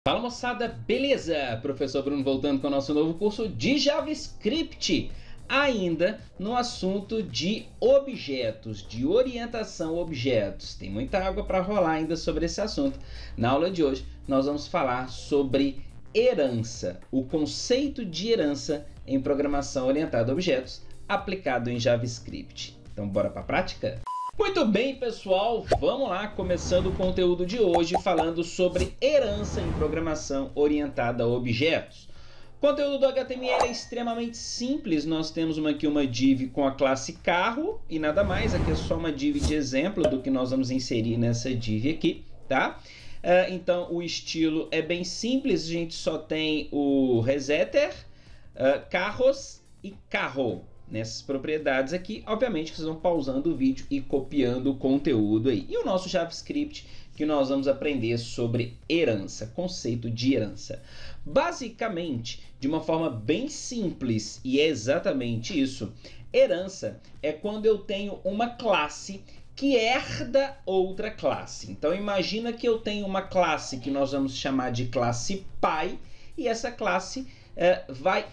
Fala moçada, beleza? Professor Bruno voltando com o nosso novo curso de JavaScript, ainda no assunto de objetos, de orientação a objetos. Tem muita água para rolar ainda sobre esse assunto. Na aula de hoje nós vamos falar sobre herança, o conceito de herança em programação orientada a objetos aplicado em JavaScript. Então bora para a prática? Muito bem, pessoal, vamos lá, começando o conteúdo de hoje falando sobre herança em programação orientada a objetos. O conteúdo do HTML é extremamente simples, nós temos aqui uma div com a classe carro e nada mais, aqui é só uma div de exemplo do que nós vamos inserir nessa div aqui, tá? Então o estilo é bem simples, a gente só tem o resetter, carros e carro. Nessas propriedades aqui, obviamente que vocês vão pausando o vídeo e copiando o conteúdo aí. E o nosso JavaScript, que nós vamos aprender sobre herança, conceito de herança. Basicamente, de uma forma bem simples, e é exatamente isso, herança é quando eu tenho uma classe que herda outra classe. Então imagina que eu tenho uma classe que nós vamos chamar de classe pai, e essa classe vai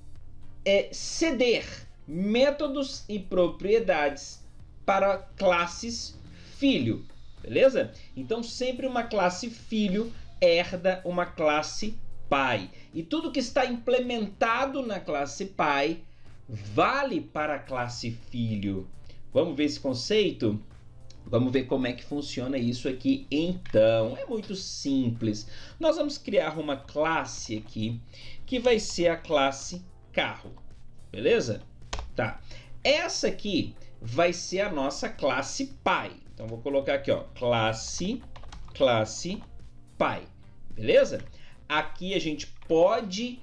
ceder métodos e propriedades para classes filho, beleza? Então sempre uma classe filho herda uma classe pai. E tudo que está implementado na classe pai vale para a classe filho. Vamos ver esse conceito? Vamos ver como é que funciona isso aqui então. É muito simples. Nós vamos criar uma classe aqui que vai ser a classe carro, beleza? Tá, essa aqui vai ser a nossa classe pai. Então vou colocar aqui, ó, classe pai, beleza? Aqui a gente pode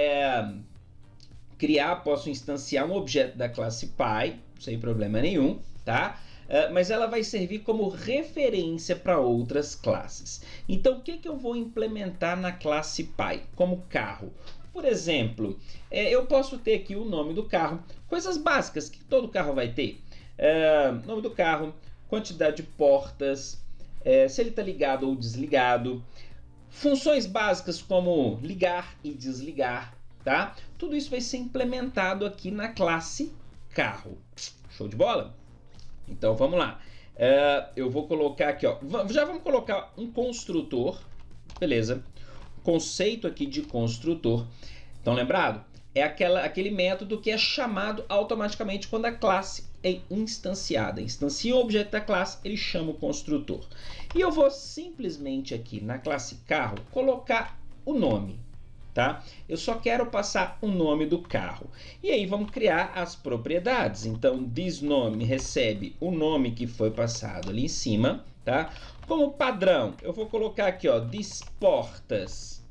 posso instanciar um objeto da classe pai, sem problema nenhum, tá? Mas ela vai servir como referência para outras classes. Então o que eu vou implementar na classe pai como carro? Por exemplo, eu posso ter aqui o nome do carro, coisas básicas que todo carro vai ter. Nome do carro, quantidade de portas, se ele está ligado ou desligado, funções básicas como ligar e desligar, tá? Tudo isso vai ser implementado aqui na classe carro. Show de bola? Então vamos lá. Eu vou colocar aqui, ó, já vamos colocar um construtor, beleza? Conceito aqui de construtor. Então lembrado? É aquele método que é chamado automaticamente quando a classe é instanciada. Instancia o objeto da classe, ele chama o construtor. E eu vou simplesmente aqui na classe carro colocar o nome, tá? Eu só quero passar o nome do carro. E aí vamos criar as propriedades. Então thisNome recebe o nome que foi passado ali em cima, tá? Como padrão, eu vou colocar aqui, ó, thisPortas,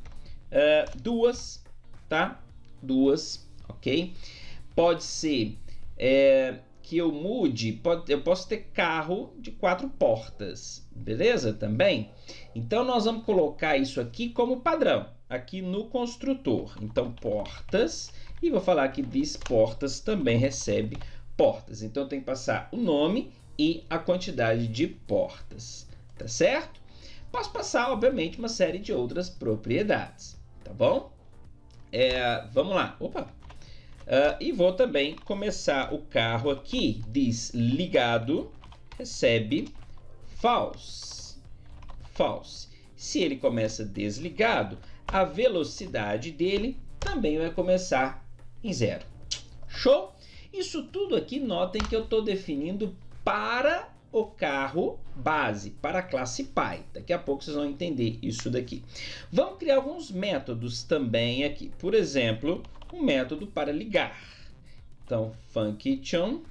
duas, tá? Duas, ok? Pode ser que eu mude, eu posso ter carro de 4 portas, beleza? Também. Então nós vamos colocar isso aqui como padrão, aqui no construtor. Então portas, e vou falar que thisPortas também recebe portas. Então tem que passar o nome e a quantidade de portas. Tá certo? Posso passar, obviamente, uma série de outras propriedades, tá bom? Vamos lá. Opa! E vou também começar o carro aqui. Desligado, recebe false. False. Se ele começa desligado, a velocidade dele também vai começar em 0. Show? Isso tudo aqui, notem que eu estou definindo para o carro base, para a classe pai. Daqui a pouco vocês vão entender isso daqui. Vamos criar alguns métodos também aqui. Por exemplo, um método para ligar. Então, function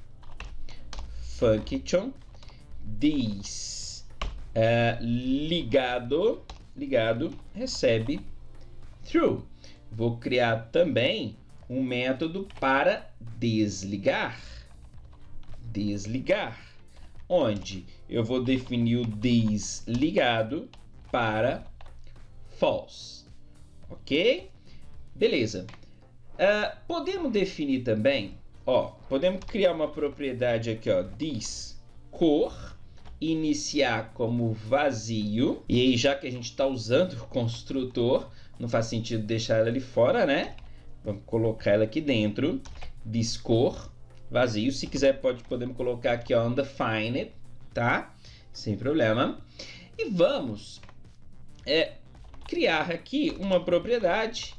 this ligado recebe true. Vou criar também um método para desligar. Onde eu vou definir o desligado para false, ok? Beleza. Podemos definir também, ó, podemos criar uma propriedade aqui, ó, this cor, iniciar como vazio. E aí, já que a gente está usando o construtor, não faz sentido deixar ela ali fora, né? Vamos colocar ela aqui dentro. Discor, vazio. Se quiser, podemos colocar aqui, ó, undefined, tá? Sem problema. E vamos criar aqui uma propriedade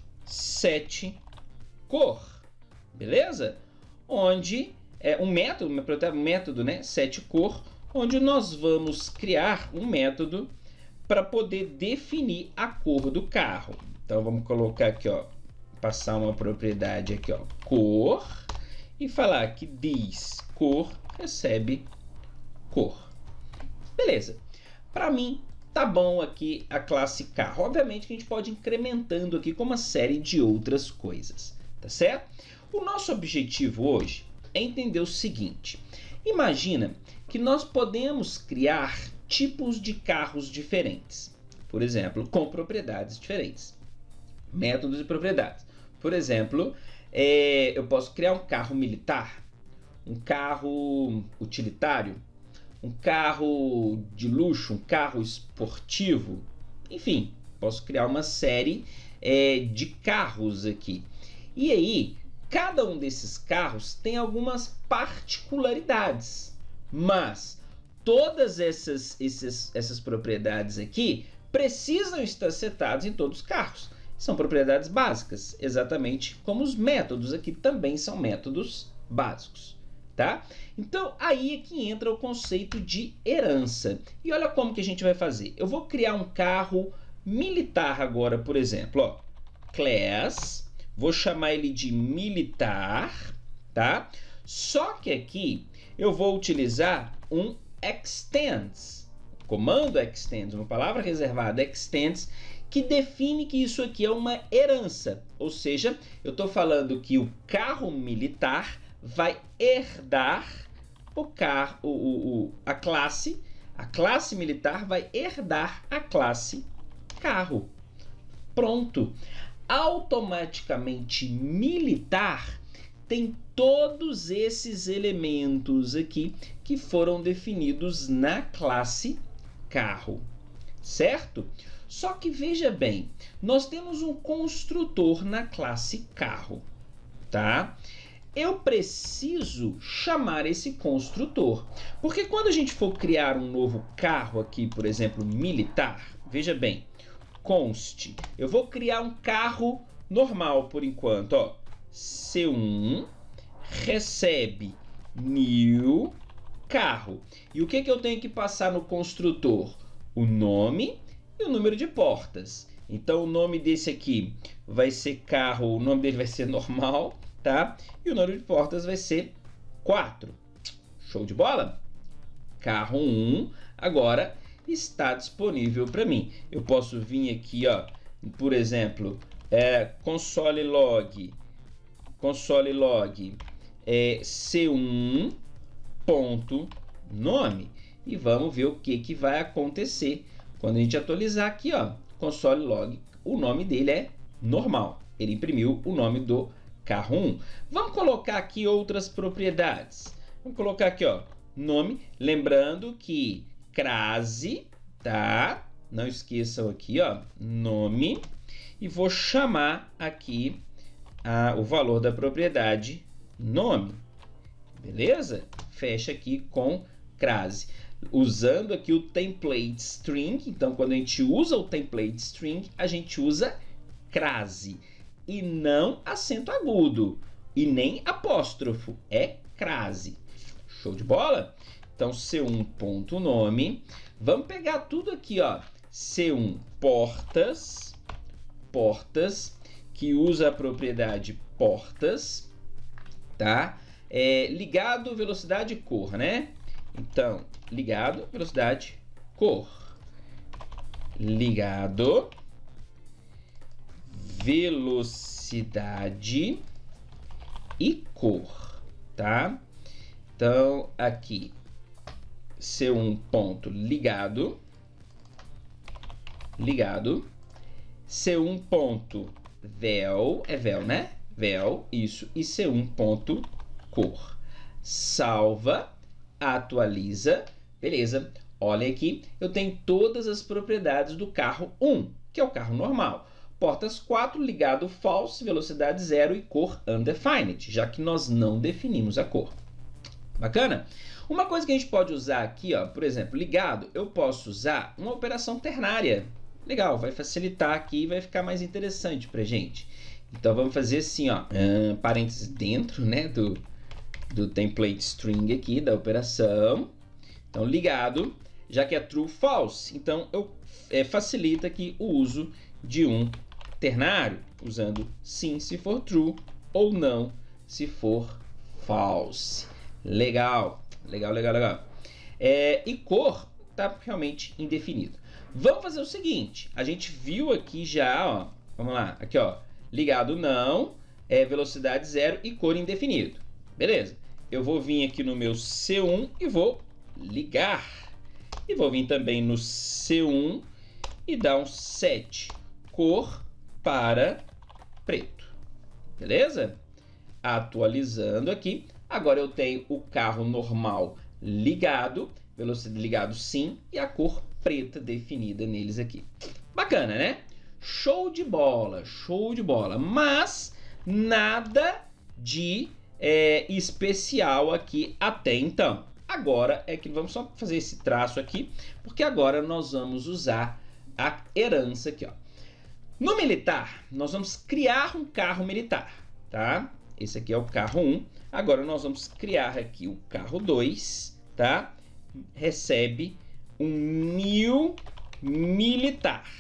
setCor, beleza? Onde um método, né? setCor, onde nós vamos criar um método para poder definir a cor do carro. Então vamos colocar aqui, ó, passar uma propriedade aqui, ó, cor, e falar que diz cor recebe cor. Beleza. Para mim tá bom aqui a classe carro. Obviamente que a gente pode ir incrementando aqui com uma série de outras coisas, tá certo? O nosso objetivo hoje é entender o seguinte: imagina que nós podemos criar tipos de carros diferentes, por exemplo, com propriedades diferentes, métodos e propriedades. Por exemplo, eu posso criar um carro militar, um carro utilitário, um carro de luxo, um carro esportivo, enfim, posso criar uma série de carros aqui. E aí, cada um desses carros tem algumas particularidades, mas todas essas propriedades aqui precisam estar setadas em todos os carros. São propriedades básicas, exatamente como os métodos aqui também são métodos básicos, tá? Então, aí é que entra o conceito de herança. E olha como que a gente vai fazer. Eu vou criar um carro militar agora, por exemplo, ó, class, vou chamar ele de militar, tá? Só que aqui eu vou utilizar um extends, comando extends, uma palavra reservada extends, que define que isso aqui é uma herança, ou seja, eu estou falando que o carro militar vai herdar a classe militar vai herdar a classe carro. Pronto. Automaticamente militar tem todos esses elementos aqui que foram definidos na classe carro, certo? Só que veja bem, nós temos um construtor na classe carro, tá? Eu preciso chamar esse construtor, porque quando a gente for criar um novo carro aqui, por exemplo, militar, veja bem, const, eu vou criar um carro normal por enquanto, ó, C1 recebe new carro. E o que eu tenho que passar no construtor? O nome e o número de portas. Então o nome desse aqui vai ser carro, o nome dele vai ser normal, tá? E o número de portas vai ser 4. Show de bola? Carro 1 agora está disponível para mim. Eu posso vir aqui, ó, por exemplo, console log C1 ponto nome, e vamos ver o que vai acontecer quando a gente atualizar aqui, ó, console log, o nome dele é normal, ele imprimiu o nome do carro 1. Vamos colocar aqui outras propriedades. Vamos colocar aqui, ó, nome, lembrando que crase, tá? Não esqueçam aqui, ó, nome, e vou chamar aqui o valor da propriedade nome, beleza? Fecha aqui com crase, usando aqui o template string. Então, quando a gente usa o template string, a gente usa crase e não acento agudo e nem apóstrofo, é crase. Show de bola? Então, C1.nome, vamos pegar tudo aqui, ó, C1 portas, que usa a propriedade portas, tá? Ligado, velocidade, cor, né? Então, ligado, velocidade, cor. Ligado, velocidade e cor, tá? Então, aqui, C1 ponto ligado, C1 ponto vel, vel, né? Vel, isso, e C1 ponto cor. Salva, atualiza, Beleza. Olha aqui, eu tenho todas as propriedades do carro 1, que é o carro normal. Portas 4, ligado false, velocidade 0 e cor undefined, já que nós não definimos a cor. Bacana? Uma coisa que a gente pode usar aqui, ó, por exemplo, ligado, eu posso usar uma operação ternária. Legal, vai facilitar aqui e vai ficar mais interessante pra gente. Então vamos fazer assim, ó, parênteses dentro, né, do template string aqui da operação. Então ligado, já que é true false, então facilita aqui o uso de um ternário, usando sim se for true ou não se for false. Legal, legal, legal, legal. E cor está realmente indefinido. Vamos fazer o seguinte, a gente viu aqui já, ó, vamos lá, aqui ó, ligado não, velocidade 0 e cor indefinido. Beleza, eu vou vir aqui no meu C1 e vou ligar. E vou vir também no C1 e dar um set cor para preto. Beleza? Atualizando aqui. Agora eu tenho o carro normal ligado, velocidade ligado sim, e a cor preta definida neles aqui. Bacana, né? Show de bola, show de bola. Mas nada de especial aqui até então. Agora é que vamos só fazer esse traço aqui, porque agora nós vamos usar a herança aqui, ó. No militar, nós vamos criar um carro militar, tá? Esse aqui é o carro 1. Agora nós vamos criar aqui o carro 2, tá? Recebe um new militar.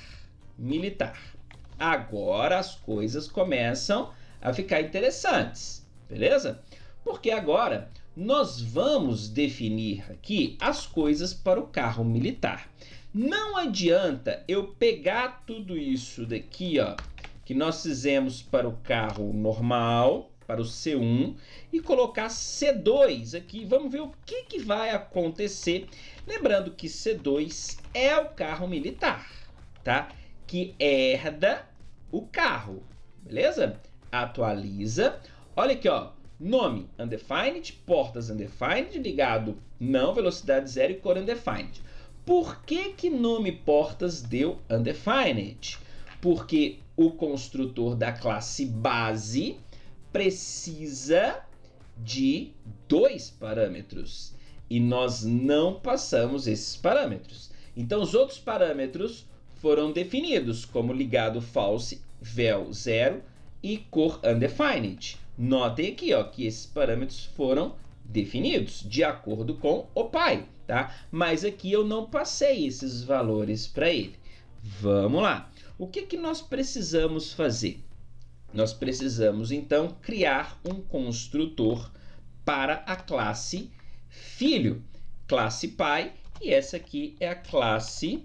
Agora as coisas começam a ficar interessantes, beleza? Porque agora nós vamos definir aqui as coisas para o carro militar. Não adianta eu pegar tudo isso daqui, ó, que nós fizemos para o carro normal, para o C1, e colocar C2 aqui. Vamos ver o que vai acontecer. Lembrando que C2 é o carro militar, tá? Que herda o carro, beleza? Atualiza. Olha aqui, ó. Nome undefined, portas undefined, ligado não, velocidade 0 e cor undefined. Por que nome portas deu undefined? Porque o construtor da classe base precisa de 2 parâmetros e nós não passamos esses parâmetros. Então os outros parâmetros foram definidos como ligado false, vel 0 e cor undefined. Notem aqui, ó, que esses parâmetros foram definidos de acordo com o pai, tá? Mas aqui eu não passei esses valores para ele. Vamos lá. O que nós precisamos fazer? Nós precisamos, então, criar um construtor para a classe filho, classe pai, e essa aqui é a classe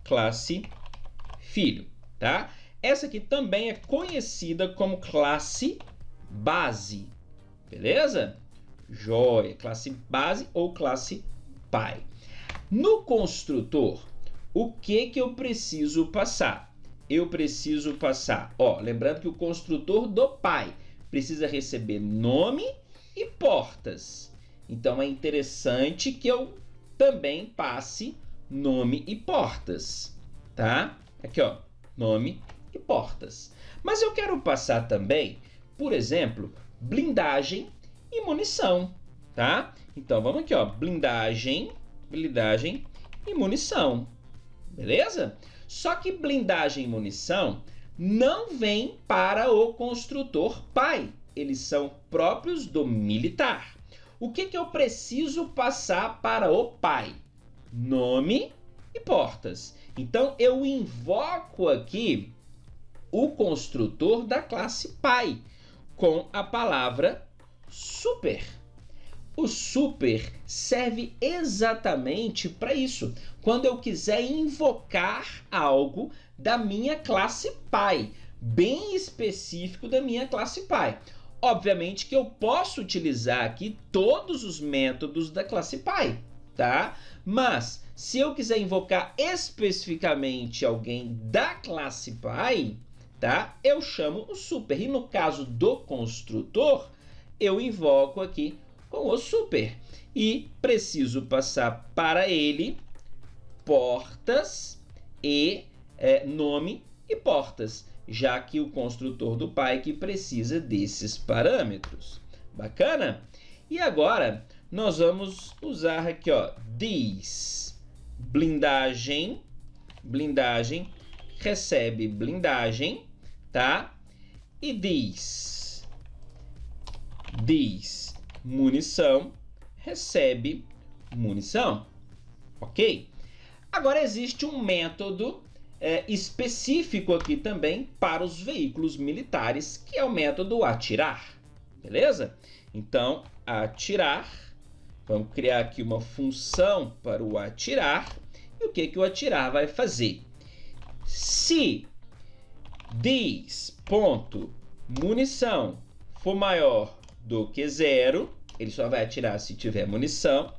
filho, tá? Essa aqui também é conhecida como classe base, beleza? Joia, classe base ou classe pai. No construtor, o que eu preciso passar? Eu preciso passar, ó, lembrando que o construtor do pai precisa receber nome e portas. Então é interessante que eu também passe nome e portas, tá? Aqui, ó, nome e portas. Mas eu quero passar também, por exemplo, blindagem e munição, tá? Então vamos aqui, ó, blindagem e munição, beleza? Só que blindagem e munição não vem para o construtor pai, eles são próprios do militar. O que eu preciso passar para o pai? Nome e portas. Então eu invoco aqui o construtor da classe pai com a palavra super. O super serve exatamente para isso. Quando eu quiser invocar algo da minha classe pai, bem específico da minha classe pai. Obviamente que eu posso utilizar aqui todos os métodos da classe pai, tá? Mas se eu quiser invocar especificamente alguém da classe pai, tá? Eu chamo o super. E no caso do construtor, eu invoco aqui com o super. E preciso passar para ele portas e nome e portas, já que o construtor do Pyke precisa desses parâmetros. Bacana? E agora nós vamos usar aqui, ó, this, blindagem, recebe blindagem, tá? E this, munição, recebe munição, ok? Agora existe um método específico aqui também para os veículos militares, que é o método atirar, beleza? Então, atirar, vamos criar aqui uma função para o atirar, e o que o atirar vai fazer? Se this.munição for maior do que 0, ele só vai atirar se tiver munição.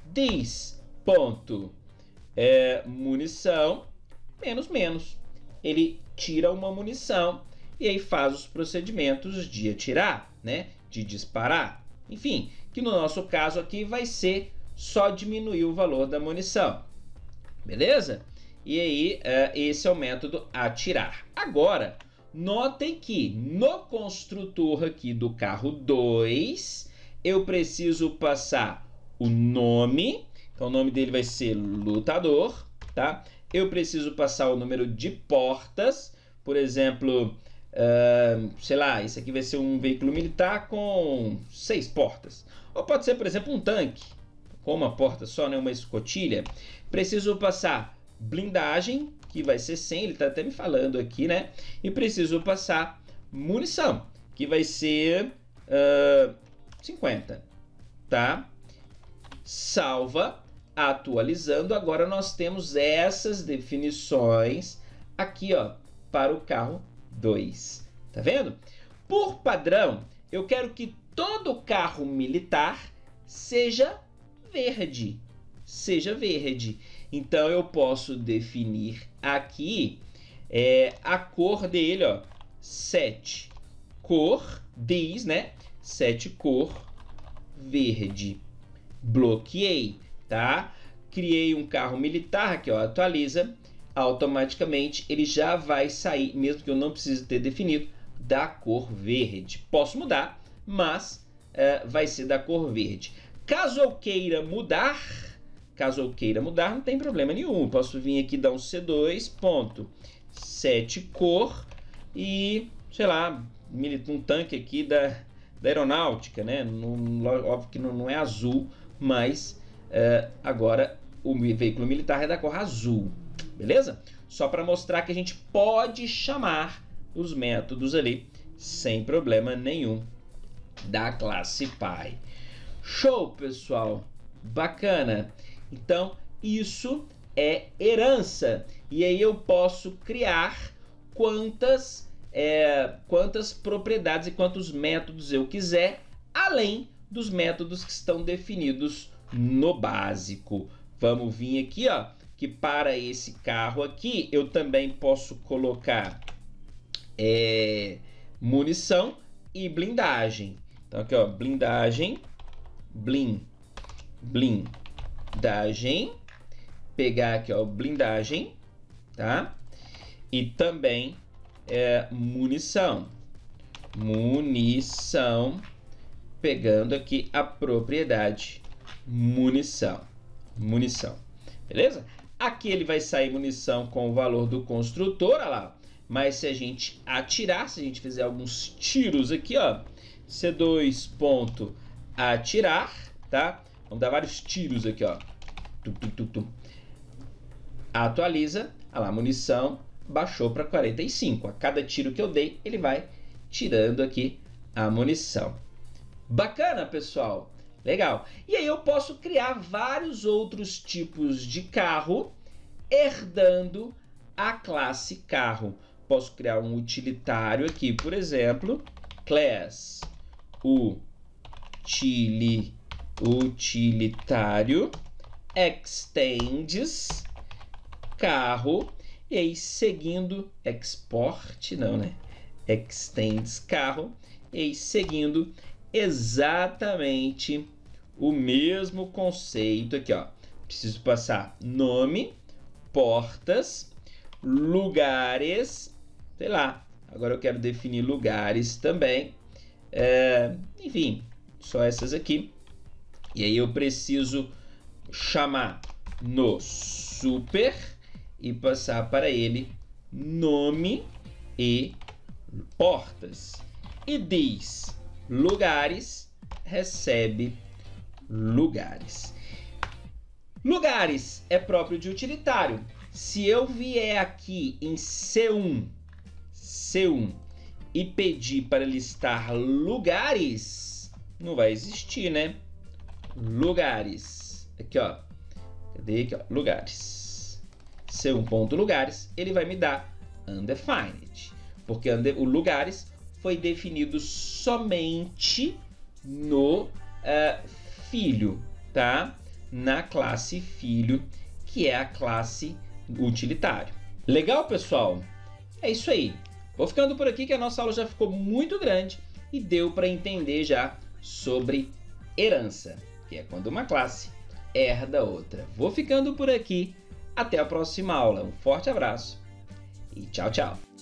This.munição menos, ele tira uma munição e aí faz os procedimentos de atirar, né? De disparar. Enfim, que no nosso caso aqui vai ser só diminuir o valor da munição. Beleza? E aí, esse é o método atirar. Agora, notem que no construtor aqui do carro 2, eu preciso passar o nome. Então, o nome dele vai ser lutador, tá? Eu preciso passar o número de portas. Por exemplo, sei lá, esse aqui vai ser um veículo militar com 6 portas. Ou pode ser, por exemplo, um tanque com uma porta só, né? Uma escotilha. Preciso passar blindagem, que vai ser 100, ele está até me falando aqui, né? E preciso passar munição, que vai ser 50, tá? Salva, atualizando. Agora nós temos essas definições aqui, ó, para o carro 2. Tá vendo? Por padrão, eu quero que todo carro militar seja verde. Então eu posso definir aqui a cor dele, ó, 7 cor, this, né? 7 cor verde. Bloqueei, tá? Criei um carro militar aqui, ó, atualiza, automaticamente ele já vai sair, mesmo que eu não precise ter definido, da cor verde. Posso mudar, mas vai ser da cor verde. Caso eu queira mudar, não tem problema nenhum. Eu posso vir aqui dar um C2, ponto, 7 cor e, sei lá, um tanque aqui da aeronáutica, né? Óbvio que não é azul, mas agora o veículo militar é da cor azul, beleza? Só para mostrar que a gente pode chamar os métodos ali sem problema nenhum da classe Pi. Show, pessoal! Bacana! Então, isso é herança. E aí eu posso criar quantas propriedades e quantos métodos eu quiser, além dos métodos que estão definidos no básico. Vamos vir aqui, ó, que para esse carro aqui eu também posso colocar munição e blindagem. Então aqui, ó, blindagem, blindagem, pegar aqui, ó, blindagem, tá? E também munição, pegando aqui a propriedade munição, beleza? Aqui ele vai sair munição com o valor do construtor, olha lá. Mas se a gente atirar, se a gente fizer alguns tiros aqui, ó, C2 ponto atirar, tá? Vamos dar vários tiros aqui, ó. Atualiza, olha lá, munição baixou para 45. A cada tiro que eu dei, ele vai tirando aqui a munição. Bacana, pessoal? Legal. E aí eu posso criar vários outros tipos de carro herdando a classe carro. Posso criar um utilitário aqui, por exemplo, class utilitário extends carro, e aí seguindo export, não, né? Extends carro, e aí seguindo exatamente o mesmo conceito aqui, ó. Preciso passar nome, portas, lugares, sei lá. Agora eu quero definir lugares também. Enfim, só essas aqui. E aí eu preciso chamar no super e passar para ele nome e portas. E diz lugares, recebe lugares. Lugares é próprio de utilitário. Se eu vier aqui em C1 e pedir para listar lugares, não vai existir, né? Lugares. Aqui, ó. Cadê aqui, ó? Lugares. C1.lugares, ele vai me dar undefined. Porque o lugares foi definido somente no filho, tá? Na classe filho, que é a classe utilitário. Legal, pessoal? É isso aí. Vou ficando por aqui que a nossa aula já ficou muito grande e deu para entender já sobre herança, que é quando uma classe herda outra. Vou ficando por aqui. Até a próxima aula. Um forte abraço e tchau, tchau.